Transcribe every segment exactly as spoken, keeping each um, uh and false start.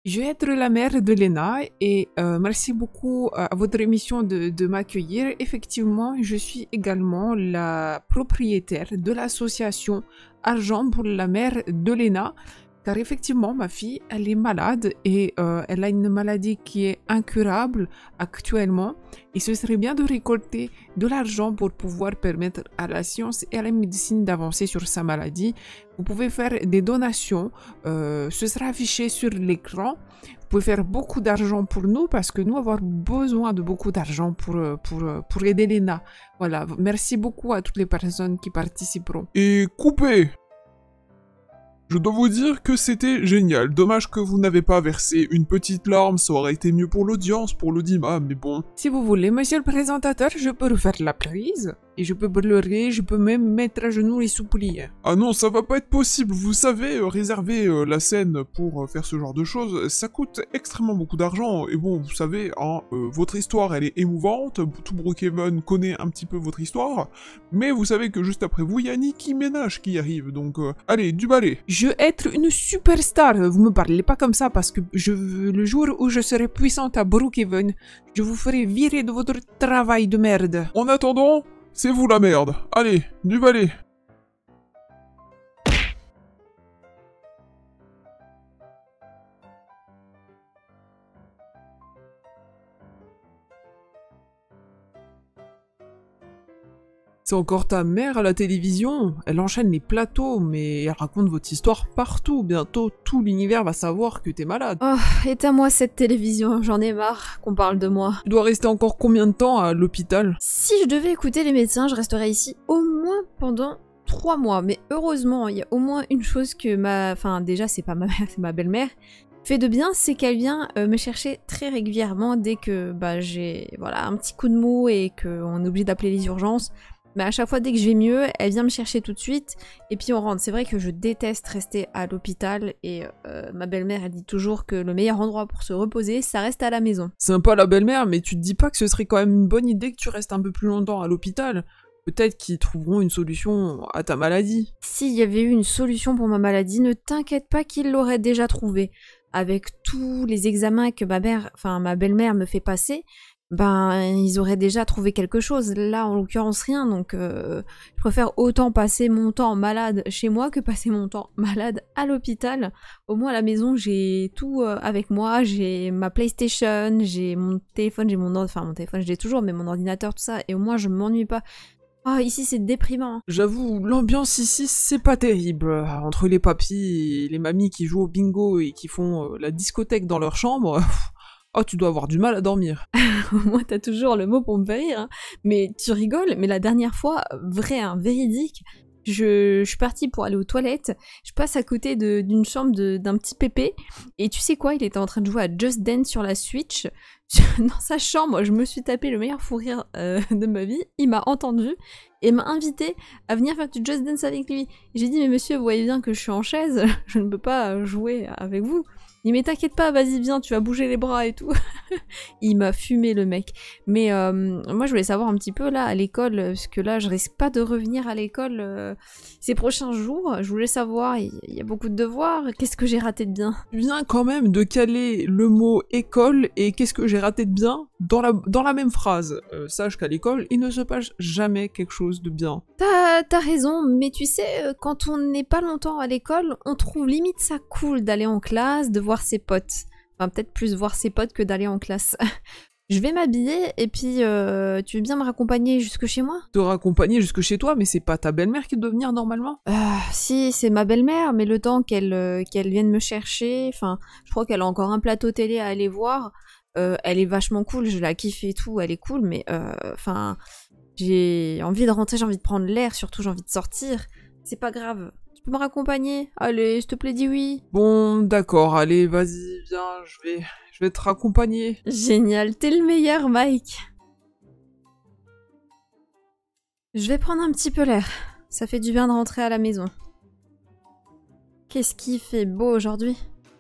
Je vais être la mère de Lena et euh, merci beaucoup à votre émission de, de m'accueillir. Effectivement, je suis également la propriétaire de l'association Argent pour la mère de Lena. Car effectivement, ma fille, elle est malade et euh, elle a une maladie qui est incurable actuellement. Et ce serait bien de récolter de l'argent pour pouvoir permettre à la science et à la médecine d'avancer sur sa maladie. Vous pouvez faire des donations, euh, ce sera affiché sur l'écran. Vous pouvez faire beaucoup d'argent pour nous parce que nous avons besoin de beaucoup d'argent pour, pour, pour aider Lena. Voilà, merci beaucoup à toutes les personnes qui participeront. Et coupez! Je dois vous dire que c'était génial. Dommage que vous n'avez pas versé une petite larme, ça aurait été mieux pour l'audience, pour l'audimat, mais bon. Si vous voulez, monsieur le présentateur, je peux refaire la prise. Et je peux pleurer, je peux même mettre à genoux et supplier. Ah non, ça va pas être possible. Vous savez, euh, réserver euh, la scène pour euh, faire ce genre de choses, ça coûte extrêmement beaucoup d'argent. Et bon, vous savez, hein, euh, votre histoire, elle est émouvante. Tout Brookhaven connaît un petit peu votre histoire. Mais vous savez que juste après vous, il y a Nicki Minaj qui arrive. Donc, euh, allez, du balai. Je veux être une superstar. Vous me parlez pas comme ça parce que je veux, le jour où je serai puissante à Brookhaven, je vous ferai virer de votre travail de merde. En attendant, c'est vous la merde. Allez, du balai. C'est encore ta mère à la télévision. Elle enchaîne les plateaux, mais elle raconte votre histoire partout. Bientôt, tout l'univers va savoir que t'es malade. Oh, éteins-moi cette télévision, j'en ai marre qu'on parle de moi. Tu dois rester encore combien de temps à l'hôpital? Si je devais écouter les médecins, je resterais ici au moins pendant trois mois. Mais heureusement, il y a au moins une chose que ma... Enfin, déjà, c'est pas ma mère, c'est ma belle-mère. Fait de bien, c'est qu'elle vient euh, me chercher très régulièrement dès que bah, j'ai voilà, un petit coup de mou et qu'on est obligé d'appeler les urgences. Mais à chaque fois, dès que je vais mieux, elle vient me chercher tout de suite, et puis on rentre. C'est vrai que je déteste rester à l'hôpital, et euh, ma belle-mère, elle dit toujours que le meilleur endroit pour se reposer, ça reste à la maison. Sympa la belle-mère, mais tu te dis pas que ce serait quand même une bonne idée que tu restes un peu plus longtemps à l'hôpital? Peut-être qu'ils trouveront une solution à ta maladie. S'il y avait eu une solution pour ma maladie, ne t'inquiète pas qu'ils l'auraient déjà trouvée. Avec tous les examens que ma mère, enfin ma belle-mère me fait passer, ben ils auraient déjà trouvé quelque chose. Là, en l'occurrence, rien. Donc, euh, je préfère autant passer mon temps malade chez moi que passer mon temps malade à l'hôpital. Au moins, à la maison, j'ai tout euh, avec moi. J'ai ma PlayStation, j'ai mon téléphone, j'ai mon... Enfin, mon téléphone, je l'ai toujours, mais mon ordinateur, tout ça. Et au moins, je m'ennuie pas. Ah, oh, ici, c'est déprimant. J'avoue, l'ambiance ici, c'est pas terrible. Entre les papis et les mamies qui jouent au bingo et qui font euh, la discothèque dans leur chambre... Oh, tu dois avoir du mal à dormir. Moi, t'as toujours le mot pour me faire rire. Hein. Mais tu rigoles, mais la dernière fois, vrai, hein, véridique, je, je suis partie pour aller aux toilettes, je passe à côté d'une chambre d'un petit pépé, et tu sais quoi, il était en train de jouer à Just Dance sur la Switch. Dans sa chambre, je me suis tapé le meilleur fou rire euh, de ma vie, il m'a entendu, et m'a invité à venir faire du Just Dance avec lui. J'ai dit, mais monsieur, vous voyez bien que je suis en chaise, je ne peux pas jouer avec vous. Il dit mais t'inquiète pas, vas-y viens, tu vas bouger les bras et tout. Il m'a fumé le mec. Mais euh, moi je voulais savoir un petit peu là à l'école, parce que là je risque pas de revenir à l'école euh, ces prochains jours. Je voulais savoir, il y a beaucoup de devoirs, qu'est-ce que j'ai raté de bien? Tu viens quand même de caler le mot école et qu'est-ce que j'ai raté de bien dans la, dans la même phrase. Euh, sache qu'à l'école, il ne se passe jamais quelque chose de bien. T'as t'as raison, mais tu sais, quand on n'est pas longtemps à l'école, on trouve limite ça cool d'aller en classe, de voir ses potes. Enfin, peut-être plus voir ses potes que d'aller en classe. Je vais m'habiller et puis euh, tu veux bien me raccompagner jusque chez moi? Te raccompagner jusque chez toi, mais c'est pas ta belle-mère qui doit venir normalement? euh, Si, c'est ma belle-mère, mais le temps qu'elle euh, qu'elle vienne me chercher, enfin, je crois qu'elle a encore un plateau télé à aller voir. Euh, elle est vachement cool, je la kiffe et tout, elle est cool, mais enfin, euh, j'ai envie de rentrer, j'ai envie de prendre l'air, surtout j'ai envie de sortir. C'est pas grave. Tu peux me raccompagner? Allez, s'il te plaît, dis oui. Bon, d'accord, allez, vas-y, viens, je vais, je vais te raccompagner. Génial, t'es le meilleur, Mike. Je vais prendre un petit peu l'air. Ça fait du bien de rentrer à la maison. Qu'est-ce qui fait beau aujourd'hui?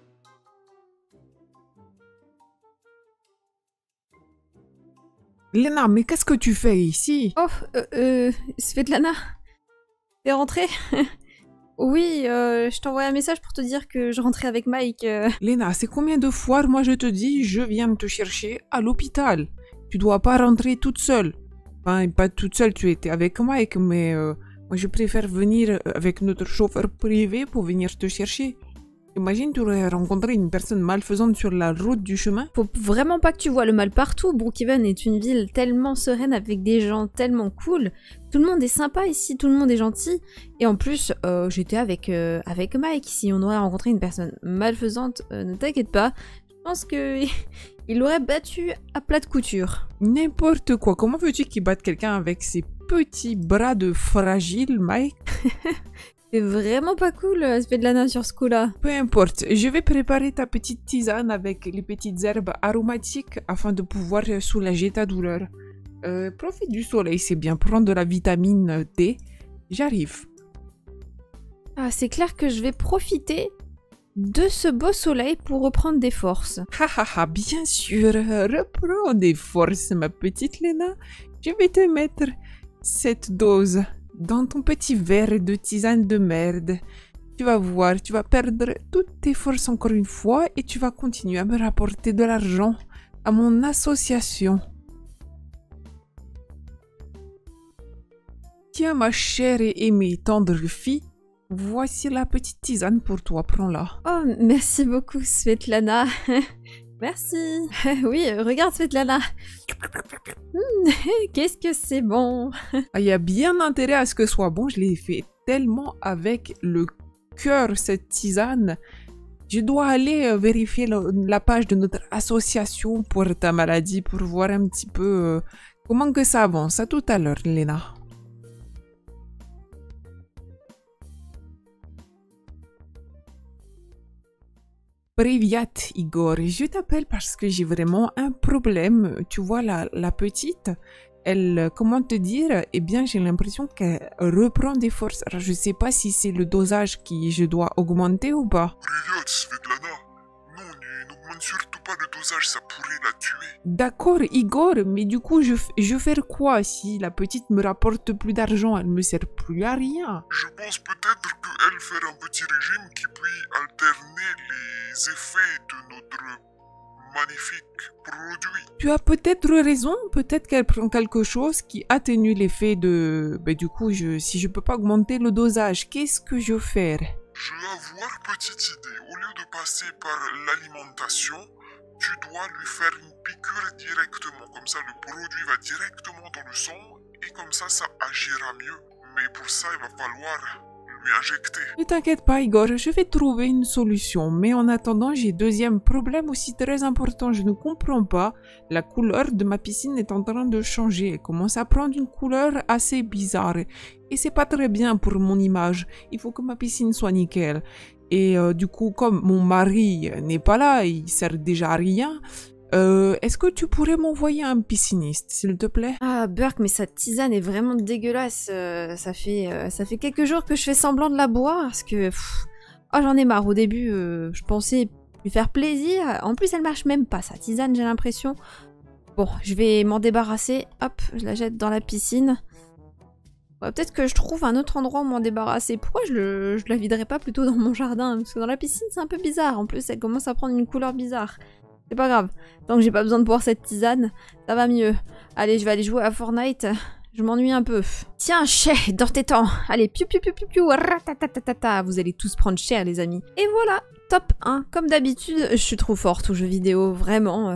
Lena, mais qu'est-ce que tu fais ici? Oh, euh, euh, Svetlana, t'es rentrée? Oui, euh, je t'envoie un message pour te dire que je rentrais avec Mike. euh. Léna, c'est combien de fois moi je te dis je viens te chercher à l'hôpital? Tu dois pas rentrer toute seule. Enfin, pas toute seule, tu étais avec Mike, mais euh, moi je préfère venir avec notre chauffeur privé pour venir te chercher. Imagine, tu aurais rencontré une personne malfaisante sur la route du chemin. Faut vraiment pas que tu vois le mal partout. Brookhaven est une ville tellement sereine avec des gens tellement cool. Tout le monde est sympa ici, tout le monde est gentil. Et en plus, euh, j'étais avec, euh, avec Mike. Si on aurait rencontré une personne malfaisante, euh, ne t'inquiète pas. Je pense que il l'aurait battu à plat de couture. N'importe quoi. Comment veux-tu qu'il batte quelqu'un avec ses petits bras de fragile, Mike? C'est vraiment pas cool, euh, Svetlana, sur ce coup-là. Peu importe, je vais préparer ta petite tisane avec les petites herbes aromatiques afin de pouvoir soulager ta douleur. Euh, profite du soleil, c'est bien, prendre de la vitamine D. J'arrive. Ah, c'est clair que je vais profiter de ce beau soleil pour reprendre des forces. Ha ha ha, bien sûr, reprends des forces, ma petite Léna. Je vais te mettre cette dose dans ton petit verre de tisane de merde. Tu vas voir, tu vas perdre toutes tes forces encore une fois et tu vas continuer à me rapporter de l'argent à mon association. Tiens, ma chère et aimée tendre fille, voici la petite tisane pour toi, prends-la. Oh, merci beaucoup, Svetlana. Merci. Oui, regarde, Svetlana. Hmm, qu'est-ce que c'est bon. Ah, il y a bien intérêt à ce que ce soit bon, je l'ai fait tellement avec le cœur, cette tisane. Je dois aller euh, vérifier le- la page de notre association pour ta maladie, pour voir un petit peu euh, comment que ça avance. À tout à l'heure, Léna. Privyat, Igor. Je t'appelle parce que j'ai vraiment un problème. Tu vois, la, la petite, elle, euh, comment te dire, eh bien, j'ai l'impression qu'elle reprend des forces. Alors, je sais pas si c'est le dosage qui je dois augmenter ou pas. Privyat, Svetlana. Non, ne- n'augmente surtout pas le dosage, ça pourrait la tuer. D'accord, Igor, mais du coup, je, f- je vais faire quoi si la petite me rapporte plus d'argent? Elle me sert plus à rien. Je pense peut-être qu'elle fait un petit régime qui peut alterner les effets de notre magnifique produit. Tu as peut-être raison, peut-être qu'elle prend quelque chose qui atténue l'effet de... Ben, du coup, je, si je peux pas augmenter le dosage, qu'est-ce que je vais faire? Je vais avoir petite idée. Au lieu de passer par l'alimentation, tu dois lui faire une piqûre directement. Comme ça, le produit va directement dans le sang et comme ça, ça agira mieux. Mais pour ça, il va falloir lui injecter. Ne t'inquiète pas, Igor, je vais trouver une solution. Mais en attendant, j'ai deuxième problème aussi très important. Je ne comprends pas. La couleur de ma piscine est en train de changer. Elle commence à prendre une couleur assez bizarre. Et c'est pas très bien pour mon image. Il faut que ma piscine soit nickel. Et euh, du coup, comme mon mari n'est pas là, il sert déjà à rien. Euh, est-ce que tu pourrais m'envoyer un pisciniste, s'il te plaît? Ah, Burke, mais sa tisane est vraiment dégueulasse. euh, ça, fait, euh, ça fait quelques jours que je fais semblant de la boire parce que... pff, oh, j'en ai marre. Au début, euh, je pensais lui faire plaisir. En plus, elle marche même pas, sa tisane, j'ai l'impression. Bon, je vais m'en débarrasser. Hop, je la jette dans la piscine. Ouais, peut-être que je trouve un autre endroit où m'en débarrasser. Pourquoi je, le, je la viderais pas plutôt dans mon jardin? Parce que dans la piscine, c'est un peu bizarre. En plus, elle commence à prendre une couleur bizarre. C'est pas grave. Tant que j'ai pas besoin de boire cette tisane, ça va mieux. Allez, je vais aller jouer à Fortnite. Je m'ennuie un peu. Tiens, chais, dans tes temps. Allez, piou piou piou piou piou, ratatatata. Vous allez tous prendre cher, les amis. Et voilà, top un. Comme d'habitude, je suis trop forte aux jeux vidéo, vraiment.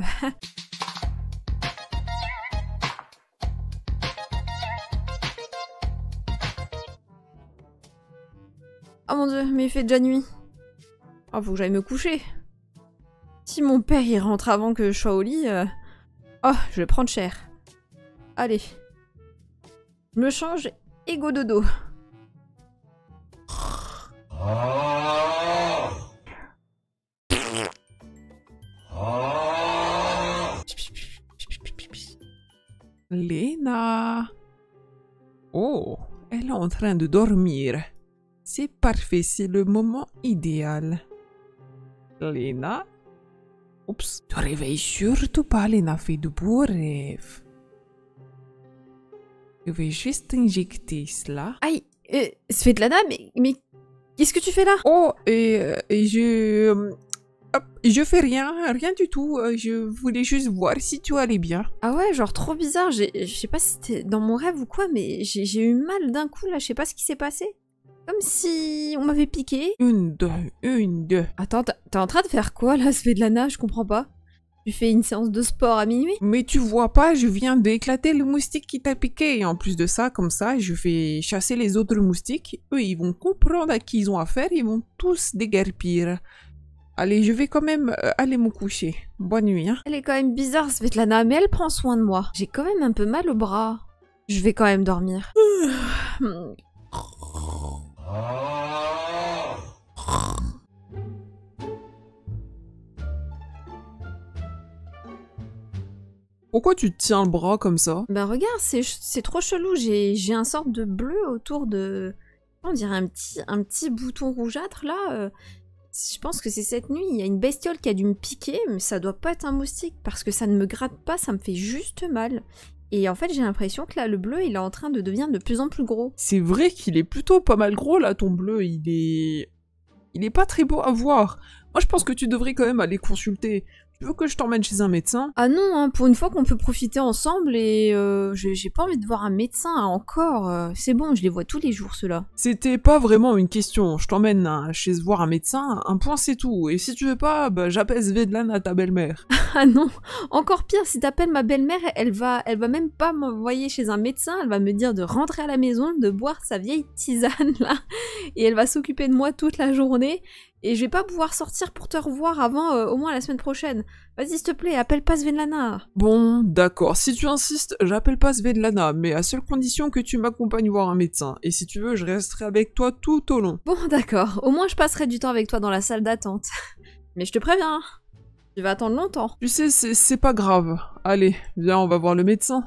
Oh mon dieu, mais il fait déjà nuit. Oh, faut que j'aille me coucher. Si mon père il rentre avant que je sois au lit, euh... oh, je vais prendre cher. Allez. Je me change et go dodo. Léna. Oh, elle est en train de dormir. C'est parfait, c'est le moment idéal. Léna. Oups, te réveille surtout pas, Léna, fais de beaux rêves. Je vais juste injecter cela. Aïe, euh, Svetlana, mais, mais Qu'est-ce que tu fais là? Oh, et, euh, et je... euh, hop, je fais rien, rien du tout. euh, Je voulais juste voir si tu allais bien. Ah ouais, genre trop bizarre. j'ai- Je sais pas si c'était dans mon rêve ou quoi, mais j'ai j'ai eu mal d'un coup là. Je sais pas ce qui s'est passé. Comme si on m'avait piqué. Une, deux, une, deux. Attends, t'as- t'es en train de faire quoi là, Svetlana? Je comprends pas. Tu fais une séance de sport à minuit? Mais tu vois pas, je viens d'éclater le moustique qui t'a piqué. Et en plus de ça, comme ça, je fais chasser les autres moustiques. Eux, ils vont comprendre à qui ils ont affaire. Ils vont tous déguerpir. Allez, je vais quand même euh, aller me coucher. Bonne nuit, hein. Elle est quand même bizarre, Svetlana, mais elle prend soin de moi. J'ai quand même un peu mal au bras. Je vais quand même dormir. Pourquoi tu te tiens le bras comme ça? Ben regarde, c'est c'est trop chelou. J'ai j'ai un sorte de bleu autour de... On dirait un petit, un petit bouton rougeâtre là. euh. Je pense que c'est cette nuit. Il y a une bestiole qui a dû me piquer, mais ça doit pas être un moustique parce que ça ne me gratte pas, ça me fait juste mal. Et en fait, j'ai l'impression que là, le bleu, il est en train de devenir de plus en plus gros. C'est vrai qu'il est plutôt pas mal gros là, ton bleu. Il est... Il est pas très beau à voir. Moi, je pense que tu devrais quand même aller consulter. Tu veux que je t'emmène chez un médecin? Ah non, hein, pour une fois qu'on peut profiter ensemble et euh, j'ai j'ai pas envie de voir un médecin hein, encore. euh, C'est bon, je les vois tous les jours ceux-là. C'était pas vraiment une question. Je t'emmène hein, chez voir un médecin, un point c'est tout. Et si tu veux pas, bah, j'appelle Svetlana, ta belle-mère. Ah non, encore pire, si t'appelles ma belle-mère, elle va, elle va même pas m'envoyer chez un médecin, elle va me dire de rentrer à la maison, de boire sa vieille tisane là, et elle va s'occuper de moi toute la journée, et je vais pas pouvoir sortir pour te revoir avant euh, au moins la semaine prochaine. Vas-y s'il te plaît, appelle pas Svetlana. Bon, d'accord. Si tu insistes, j'appelle pas Svetlana, mais à seule condition que tu m'accompagnes voir un médecin. Et si tu veux, je resterai avec toi tout au long. Bon d'accord, au moins je passerai du temps avec toi dans la salle d'attente. Mais je te préviens, tu vas attendre longtemps. Tu sais, c'est c'est pas grave. Allez, viens, on va voir le médecin.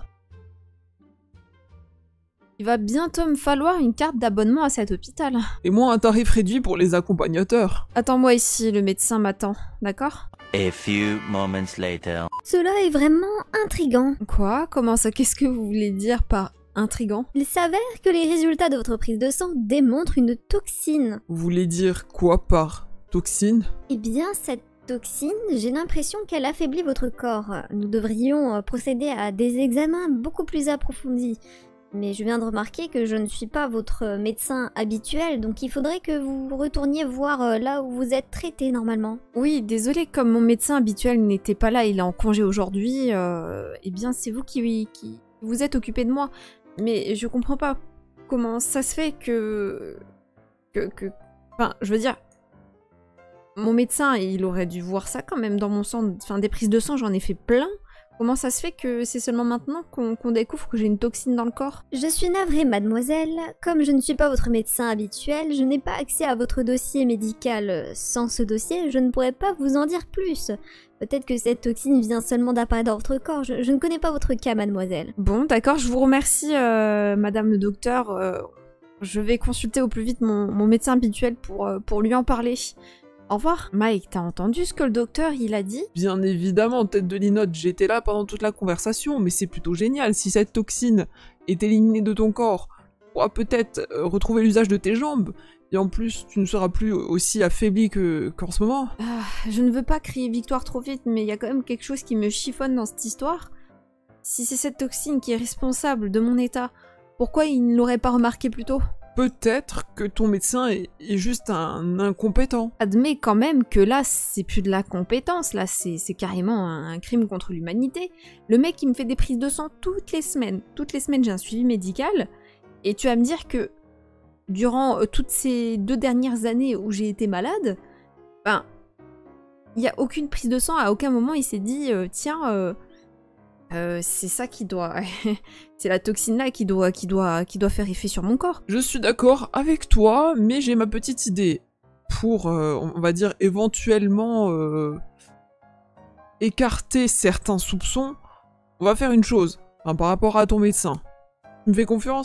Il va bientôt me falloir une carte d'abonnement à cet hôpital. Et moi, un tarif réduit pour les accompagnateurs. Attends-moi ici, le médecin m'attend, d'accord? A few moments later. Cela est vraiment intriguant. Quoi? Comment ça? Qu'est-ce que vous voulez dire par intriguant? Il s'avère que les résultats de votre prise de sang démontrent une toxine. Vous voulez dire quoi par toxine? Eh bien, cette toxine, j'ai l'impression qu'elle affaiblit votre corps. Nous devrions euh, procéder à des examens beaucoup plus approfondis. Mais je viens de remarquer que je ne suis pas votre médecin habituel, donc il faudrait que vous retourniez voir euh, là où vous êtes traité normalement. Oui, désolé, comme mon médecin habituel n'était pas là, il est en congé aujourd'hui, euh, eh bien c'est vous qui, qui vous êtes occupé de moi. Mais je comprends pas comment ça se fait que... que... que... Enfin, je veux dire... Mon médecin, il aurait dû voir ça quand même dans mon sang. Enfin, des prises de sang, j'en ai fait plein. Comment ça se fait que c'est seulement maintenant qu'on qu'on découvre que j'ai une toxine dans le corps? Je suis navrée, mademoiselle. Comme je ne suis pas votre médecin habituel, je n'ai pas accès à votre dossier médical. Sans ce dossier, je ne pourrais pas vous en dire plus. Peut-être que cette toxine vient seulement d'apparaître dans votre corps. Je, je ne connais pas votre cas, mademoiselle. Bon, d'accord, je vous remercie, euh, madame le docteur. Euh, je vais consulter au plus vite mon, mon médecin habituel pour, euh, pour lui en parler. Au revoir. Mike, t'as entendu ce que le docteur, il a dit? Bien évidemment, tête de linotte, j'étais là pendant toute la conversation, mais c'est plutôt génial. Si cette toxine est éliminée de ton corps, tu pourras peut-être euh, retrouver l'usage de tes jambes. Et en plus, tu ne seras plus aussi affaibli que qu'en ce moment. Ah, je ne veux pas crier victoire trop vite, mais il y a quand même quelque chose qui me chiffonne dans cette histoire. Si c'est cette toxine qui est responsable de mon état, pourquoi il ne l'aurait pas remarqué plus tôt? Peut-être que ton médecin est, est juste un incompétent. Admets quand même que là, c'est plus de la compétence, là, c'est c'est carrément un, un crime contre l'humanité. Le mec, il me fait des prises de sang toutes les semaines. Toutes les semaines, j'ai un suivi médical. Et tu vas me dire que durant euh, toutes ces deux dernières années où j'ai été malade, ben, il n'y a aucune prise de sang. À aucun moment, il s'est dit, euh, tiens... Euh, Euh, c'est ça qui doit... c'est la toxine là qui doit, qui, doit, qui doit faire effet sur mon corps. Je suis d'accord avec toi, mais j'ai ma petite idée. Pour, euh, on va dire, éventuellement euh, écarter certains soupçons, on va faire une chose, hein, par rapport à ton médecin. Tu me fais confiance ?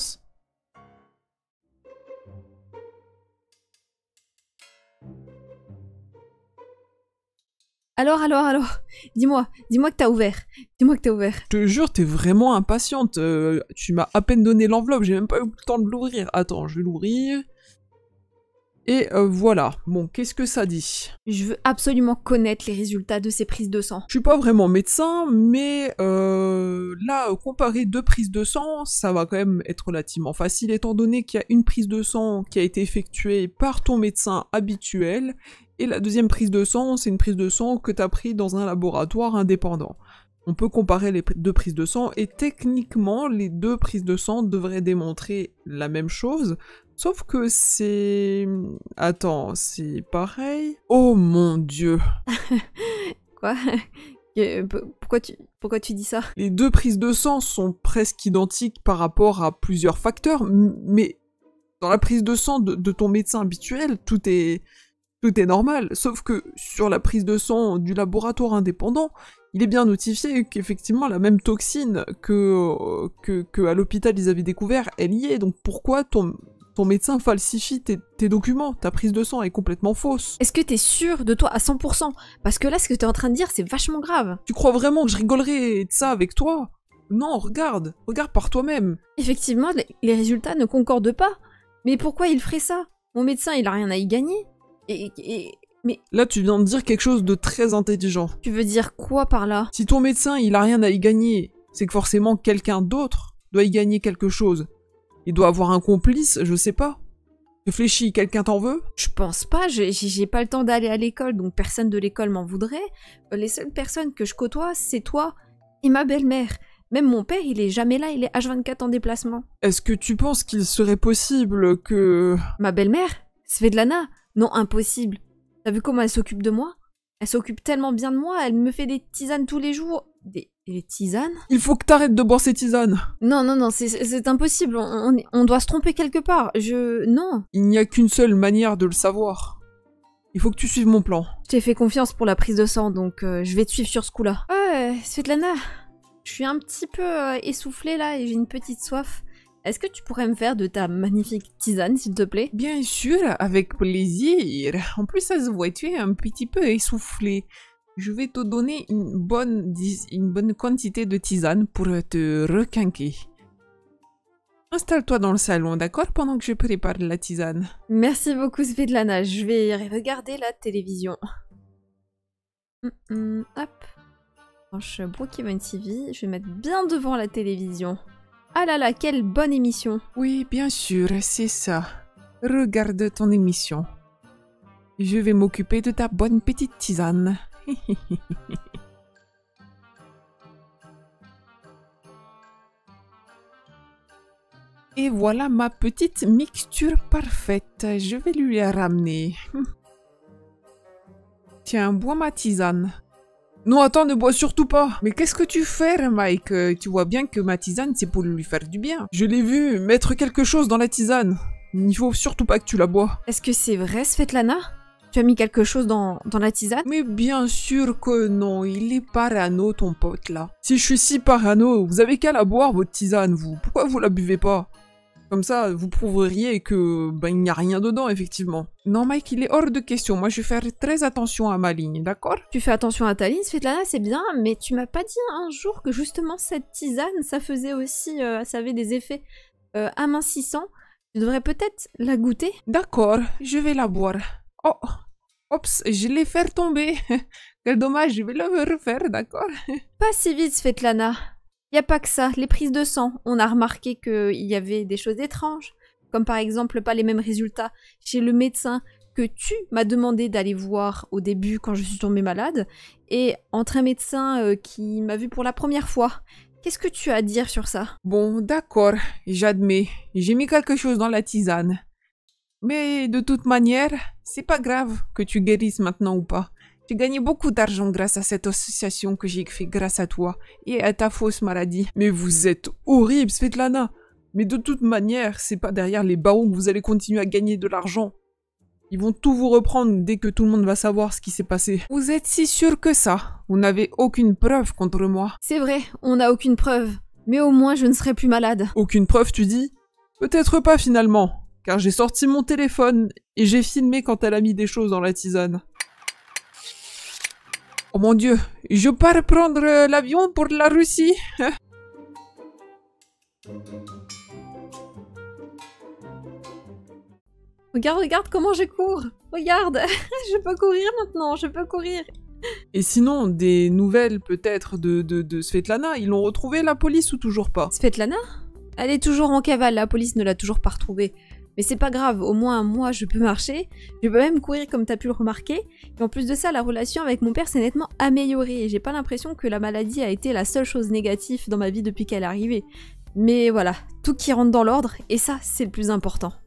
Alors, alors, alors, dis-moi, dis-moi que t'as ouvert, dis-moi que t'as ouvert. Je te jure, t'es vraiment impatiente, euh, tu m'as à peine donné l'enveloppe, j'ai même pas eu le temps de l'ouvrir. Attends, je vais l'ouvrir. Et euh, voilà. Bon, qu'est-ce que ça dit? Je veux absolument connaître les résultats de ces prises de sang. Je suis pas vraiment médecin, mais euh, là, euh, comparer deux prises de sang, ça va quand même être relativement facile, étant donné qu'il y a une prise de sang qui a été effectuée par ton médecin habituel, et la deuxième prise de sang, c'est une prise de sang que tu as pris dans un laboratoire indépendant. On peut comparer les deux prises de sang, et techniquement, les deux prises de sang devraient démontrer la même chose, sauf que c'est... Attends, c'est pareil? Oh mon dieu! Quoi? Pourquoi tu, pourquoi tu dis ça? Les deux prises de sang sont presque identiques par rapport à plusieurs facteurs, mais dans la prise de sang de, de ton médecin habituel, tout est... Tout est normal, sauf que sur la prise de sang du laboratoire indépendant, il est bien notifié qu'effectivement la même toxine que, que, que à l'hôpital ils avaient découvert, elle y est, donc pourquoi ton, ton médecin falsifie tes, tes documents? Ta prise de sang est complètement fausse. Est-ce que t'es sûr de toi à cent pour cent? Parce que là, ce que t'es en train de dire, c'est vachement grave. Tu crois vraiment que je rigolerais de ça avec toi? Non, regarde, regarde par toi-même. Effectivement, les, les résultats ne concordent pas. Mais pourquoi il ferait ça? Mon médecin, il a rien à y gagner. Et, et, mais... Là, tu viens de dire quelque chose de très intelligent. Tu veux dire quoi par là? Si ton médecin, il a rien à y gagner, c'est que forcément quelqu'un d'autre doit y gagner quelque chose. Il doit avoir un complice, je sais pas. Réfléchis, quelqu'un t'en veut? Je pense pas, j'ai pas le temps d'aller à l'école, donc personne de l'école m'en voudrait. Les seules personnes que je côtoie, c'est toi et ma belle-mère. Même mon père, il est jamais là, il est H vingt-quatre en déplacement. Est-ce que tu penses qu'il serait possible que... Ma belle-mère? Svetlana? Non, impossible. T'as vu comment elle s'occupe de moi? Elle s'occupe tellement bien de moi, elle me fait des tisanes tous les jours. Des, des tisanes? Il faut que t'arrêtes de boire ces tisanes. Non, non, non, c'est impossible. On, on, on doit se tromper quelque part. Je... Non. Il n'y a qu'une seule manière de le savoir. Il faut que tu suives mon plan. Je t'ai fait confiance pour la prise de sang, donc euh, je vais te suivre sur ce coup-là. Ouais, Svetlana, je suis un petit peu euh, essoufflée là et j'ai une petite soif. Est-ce que tu pourrais me faire de ta magnifique tisane, s'il te plaît? Bien sûr, avec plaisir. En plus, ça se voit, tu es un petit peu essoufflé. Je vais te donner une bonne, une bonne quantité de tisane pour te requinquer. Installe-toi dans le salon, d'accord, pendant que je prépare la tisane. Merci beaucoup, Svetlana. Je vais regarder la télévision. Mm -mm, hop. Branche Brookhaven T V. Je vais mettre bien devant la télévision. Ah là là, quelle bonne émission! Oui, bien sûr, c'est ça. Regarde ton émission. Je vais m'occuper de ta bonne petite tisane. Et voilà ma petite mixture parfaite. Je vais lui la ramener. Tiens, bois ma tisane. Non, attends, ne bois surtout pas. Mais qu'est-ce que tu fais, Mike? Tu vois bien que ma tisane, c'est pour lui faire du bien. Je l'ai vu mettre quelque chose dans la tisane. Il faut surtout pas que tu la bois. Est-ce que c'est vrai, Svetlana? Tu as mis quelque chose dans, dans la tisane? Mais bien sûr que non, il est parano, ton pote, là. Si je suis si parano, vous avez qu'à la boire, votre tisane, vous. Pourquoi vous la buvez pas? Comme ça, vous prouveriez que ben il n'y a rien dedans, effectivement. Non, Mike, il est hors de question. Moi, je vais faire très attention à ma ligne, d'accord? Tu fais attention à ta ligne, Svetlana, c'est bien, mais tu m'as pas dit un jour que justement cette tisane, ça faisait aussi, euh, ça avait des effets euh, amincissants. Tu devrais peut-être la goûter. D'accord, je vais la boire. Oh, oups, je l'ai fait tomber. Quel dommage, je vais le refaire, d'accord? Pas si vite, Svetlana. Y a pas que ça, les prises de sang. On a remarqué qu'il y avait des choses étranges, comme par exemple pas les mêmes résultats chez le médecin que tu m'as demandé d'aller voir au début quand je suis tombée malade, et entre un médecin euh, qui m'a vu pour la première fois. Qu'est-ce que tu as à dire sur ça? Bon, d'accord, j'admets. J'ai mis quelque chose dans la tisane. Mais de toute manière, c'est pas grave que tu guérisses maintenant ou pas. J'ai gagné beaucoup d'argent grâce à cette association que j'ai fait grâce à toi et à ta fausse maladie. Mais vous êtes horrible, Svetlana. Mais de toute manière, c'est pas derrière les barreaux que vous allez continuer à gagner de l'argent. Ils vont tout vous reprendre dès que tout le monde va savoir ce qui s'est passé. Vous êtes si sûr que ça? Vous n'avez aucune preuve contre moi. C'est vrai, on n'a aucune preuve. Mais au moins, je ne serai plus malade. Aucune preuve, tu dis? Peut-être pas finalement. Car j'ai sorti mon téléphone et j'ai filmé quand elle a mis des choses dans la tisane. Oh mon Dieu, je pars prendre euh, l'avion pour la Russie. Regarde, regarde comment je cours. Regarde, je peux courir maintenant, je peux courir. Et sinon, des nouvelles peut-être de, de, de Svetlana, ils l'ont retrouvée la police ou toujours pas? Svetlana? Elle est toujours en cavale, la police ne l'a toujours pas retrouvée. Mais c'est pas grave, au moins moi je peux marcher, je peux même courir comme t'as pu le remarquer. Et en plus de ça, la relation avec mon père s'est nettement améliorée. Et j'ai pas l'impression que la maladie a été la seule chose négative dans ma vie depuis qu'elle est arrivée. Mais voilà, tout qui rentre dans l'ordre, et ça c'est le plus important.